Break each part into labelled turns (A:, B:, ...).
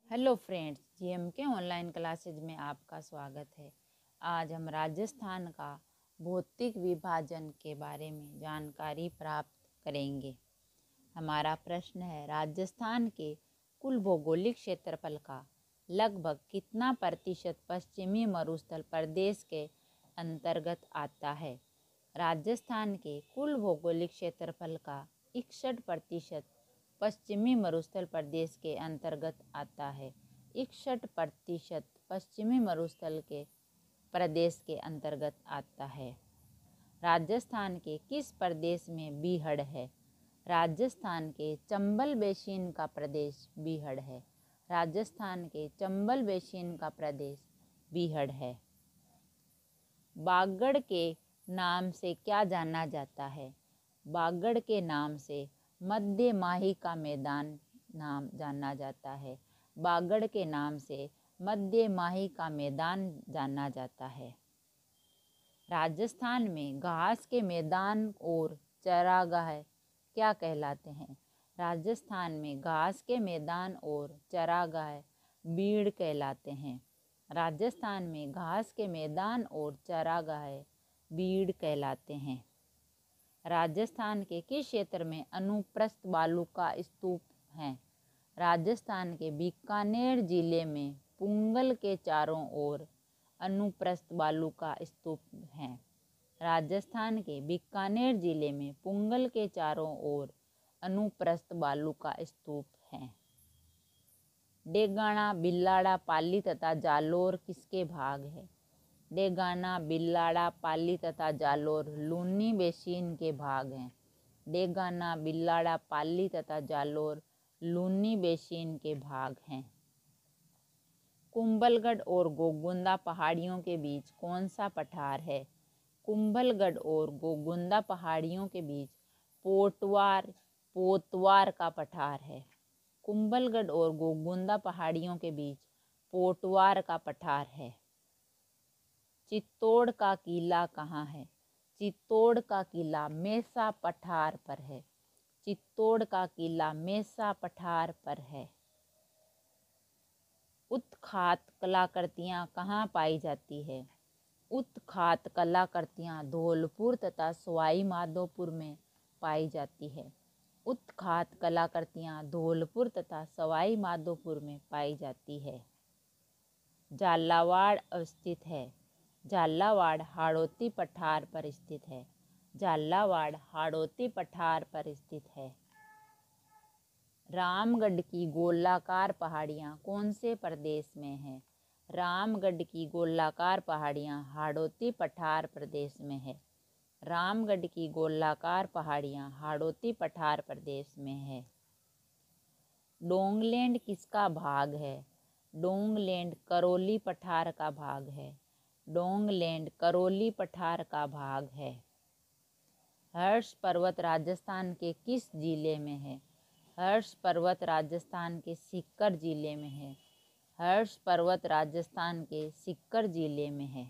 A: Hello friends, GMK online classes में आपका स्वागत है। आज हम राजस्थान का भौतिक विभाजन के बारे में जानकारी प्राप्त करेंगे। हमारा प्रश्न है, राजस्थान के कुल भौगोलिक क्षेत्रफल का लगभग कितना प्रतिशत पश्चिमी मरुस्थल प्रदेश के अंतर्गत आता है? राजस्थान के कुल भौगोलिक क्षेत्रफल का 61% पश्चिमी मरुस्थल प्रदेश के अंतर्गत आता है। 61% पश्चिमी मरुस्थल के प्रदेश के अंतर्गत आता है। राजस्थान के किस प्रदेश में बीहड़ है? राजस्थान के चंबल बेसिन का प्रदेश बीहड़ है। राजस्थान के चंबल बेसिन का प्रदेश बीहड़ है। बागड़ के नाम से क्या जाना जाता है? बागड़ के नाम से मध्य माही का मैदान नाम जाना जाता है। बागड़ के नाम से मध्य माही का मैदान जाना जाता है। राजस्थान में घास के मैदान और चरागाह क्या कहलाते हैं? राजस्थान में घास के मैदान और चरागाह बीड़ कहलाते हैं। राजस्थान में घास के मैदान और चरागाह बीड़ कहलाते हैं। राजस्थान के किस क्षेत्र में अनुप्रस्थ बालू का स्तूप है? राजस्थान के बीकानेर जिले में पुंगल के चारों ओर अनुप्रस्थ बालू का स्तूप है। राजस्थान के बीकानेर जिले में पुंगल के चारों ओर अनुप्रस्थ बालू का स्तूप है। डेगाना, बिल्लाड़ा, पाली तथा जालोर किसके भाग है? डेगाना, बिल्लाड़ा, पाली तथा जालोर लूनी बेसिन के भाग हैं। डेगाना, बिल्लाड़ा, पाली तथा जालोर लूनी बेसिन के भाग हैं। कुंभलगढ़ और गोगुंदा पहाड़ियों के बीच कौन सा पठार है? कुंभलगढ़ और गोगुंदा पहाड़ियों के बीच पोतवार का पठार है। कुंभलगढ़ और गोगुंदा पहाड़ियों के बीच पोटवार का पठार है। चित्तौड़ का किला कहाँ है? चित्तौड़ का किला मेसा पठार पर है। चित्तौड़ का किला मेसा पठार पर है। उत्खात कलाकृतियाँ कहाँ पाई जाती है? उत्खात कलाकृतियाँ धौलपुर तथा सवाई माधोपुर में पाई जाती है। उत्खात कलाकृतियाँ धौलपुर तथा सवाई माधोपुर में पाई जाती है। झालावाड़ अवस्थित है। झालावाड़ हाड़ौती पठार पर स्थित है। झालावाड़ हाड़ौती पठार पर स्थित है। रामगढ़ की गोलाकार पहाड़ियाँ कौन से प्रदेश में हैं? रामगढ़ की गोलाकार पहाड़ियाँ हाड़ौती पठार प्रदेश में है। रामगढ़ की गोलाकार पहाड़ियाँ हाड़ौती पठार प्रदेश में है। डोंगलैंड किसका भाग है? डोंगलैंड करौली पठार का भाग है। डोंगलैंड करौली पठार का भाग है। हर्ष पर्वत राजस्थान के किस जिले में है? हर्ष पर्वत राजस्थान के सीकर जिले में है। हर्ष पर्वत राजस्थान के सीकर जिले में है।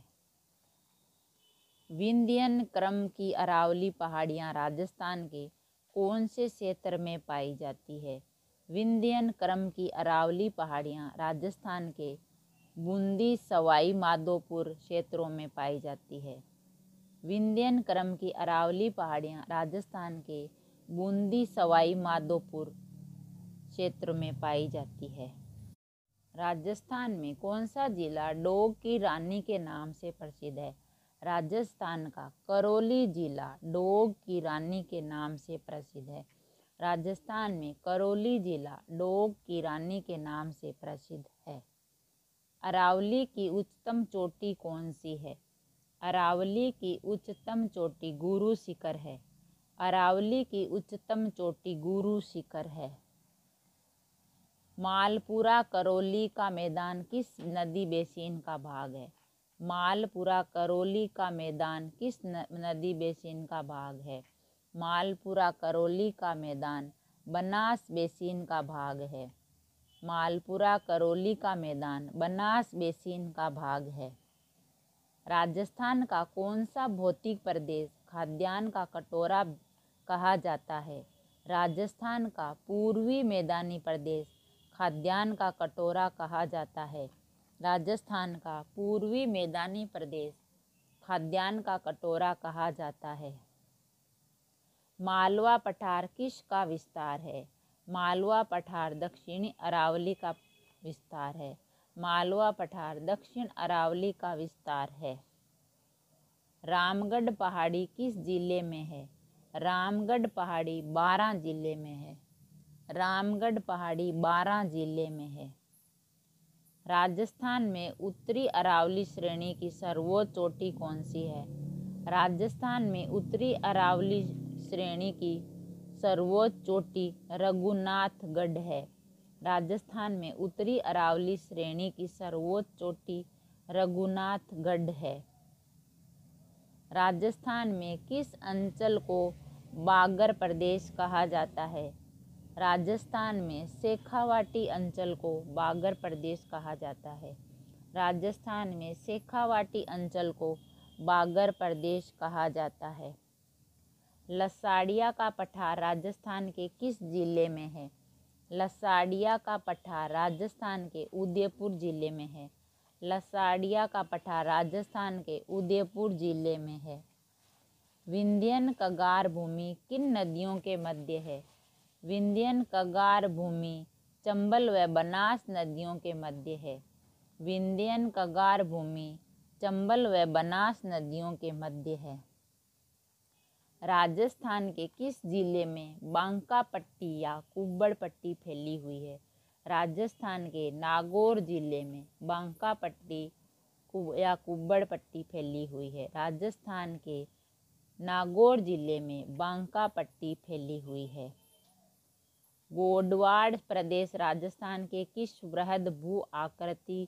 A: विंध्यन क्रम की अरावली पहाड़ियाँ राजस्थान के कौन से क्षेत्र में पाई जाती है? विंध्यन क्रम की अरावली पहाड़ियाँ राजस्थान के बूंदी सवाई माधोपुर क्षेत्रों में पाई जाती है। विंध्यन क्रम की अरावली पहाड़ियाँ राजस्थान के बूंदी सवाई माधोपुर क्षेत्र में पाई जाती है। राजस्थान में कौन सा जिला डोग की रानी के नाम से प्रसिद्ध है? राजस्थान का करौली जिला डोग की रानी के नाम से प्रसिद्ध है। राजस्थान में करौली जिला डोग की रानी के नाम से प्रसिद्ध है। अरावली की उच्चतम चोटी कौन सी है? अरावली की उच्चतम चोटी गुरु शिखर है। अरावली की उच्चतम चोटी गुरु शिखर है। मालपुरा करौली का मैदान किस नदी बेसिन का भाग है? मालपुरा करौली का मैदान किस नदी बेसिन का भाग है? मालपुरा करौली का मैदान बनास बेसिन का भाग है। मालपुरा करौली का मैदान बनास बेसिन का भाग है। राजस्थान का कौन सा भौतिक प्रदेश खाद्यान्न का कटोरा कहा जाता है? राजस्थान का पूर्वी मैदानी प्रदेश खाद्यान्न का कटोरा कहा जाता है? राजस्थान का पूर्वी मैदानी प्रदेश खाद्यान्न का कटोरा कहा जाता है। मालवा पठार किसका विस्तार है? मालवा पठार दक्षिणी अरावली का विस्तार है। मालवा पठार दक्षिण अरावली का विस्तार है। रामगढ़ पहाड़ी किस जिले में है? रामगढ़ पहाड़ी बारां जिले में है। रामगढ़ पहाड़ी बारां जिले में है। राजस्थान में उत्तरी अरावली श्रेणी की सर्वोच्च चोटी कौन सी है? राजस्थान में उत्तरी अरावली श्रेणी की सर्वोच्च चोटी रघुनाथगढ़ है। राजस्थान में उत्तरी अरावली श्रेणी की सर्वोच्च चोटी रघुनाथगढ़ है। राजस्थान में किस अंचल को बागर प्रदेश कहा जाता है? राजस्थान में शेखावाटी अंचल को बागर प्रदेश कहा जाता है। राजस्थान में शेखावाटी अंचल को बागर प्रदेश कहा जाता है। लसाड़िया का पठार राजस्थान के किस जिले में है? लसाड़िया का पठार राजस्थान के उदयपुर जिले में है। लसाड़िया का पठार राजस्थान के उदयपुर जिले में है। विंध्यन कगार भूमि किन नदियों के मध्य है? विंध्यन कगार भूमि चंबल व बनास नदियों के मध्य है। विंध्यन कगार भूमि चंबल व बनास नदियों के मध्य है। राजस्थान के किस जिले में बांका पट्टी या कुब्बड़ पट्टी फैली हुई है? राजस्थान के नागौर जिले में बांका पट्टी या कुब्बड़ पट्टी फैली हुई है। राजस्थान के नागौर जिले में बांका पट्टी फैली हुई है। गोडवाड़ प्रदेश राजस्थान के किस बृहद भू आकृति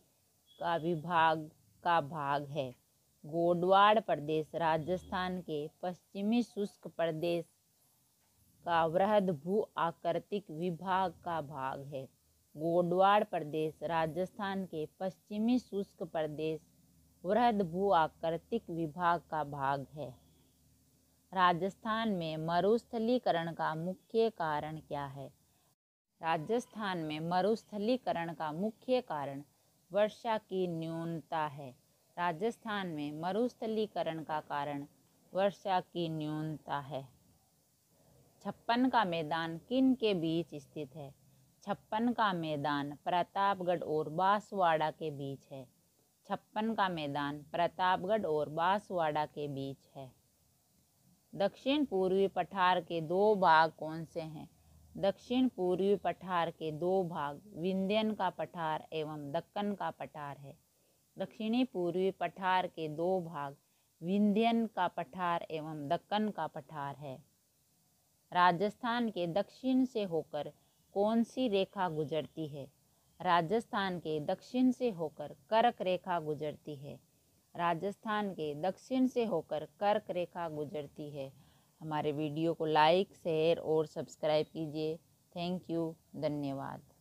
A: का भाग है? गोडवाड़ प्रदेश राजस्थान के पश्चिमी शुष्क प्रदेश का वृहद भू आकृतिक विभाग का भाग है। गोडवाड़ प्रदेश राजस्थान के पश्चिमी शुष्क प्रदेश वृहद भू आकृतिक विभाग का भाग है। राजस्थान में मरुस्थलीकरण का मुख्य कारण क्या है? राजस्थान में मरुस्थलीकरण का मुख्य कारण वर्षा की न्यूनता है। राजस्थान में मरुस्थलीकरण का कारण वर्षा की न्यूनता है। छप्पन का मैदान किन के बीच स्थित है? छप्पन का मैदान प्रतापगढ़ और बांसवाड़ा के बीच है। छप्पन का मैदान प्रतापगढ़ और बांसवाड़ा के बीच है। दक्षिण पूर्वी पठार के दो भाग कौन से हैं? दक्षिण पूर्वी पठार के दो भाग विंध्यन का पठार एवं दक्कन का पठार है। दक्षिणी पूर्वी पठार के दो भाग विंध्यन का पठार एवं दक्कन का पठार है। राजस्थान के दक्षिण से होकर कौन सी रेखा गुजरती है? राजस्थान के दक्षिण से होकर कर्क रेखा गुजरती है। राजस्थान के दक्षिण से होकर कर्क रेखा गुजरती है। हमारे वीडियो को लाइक, शेयर और सब्सक्राइब कीजिए। थैंक यू, धन्यवाद।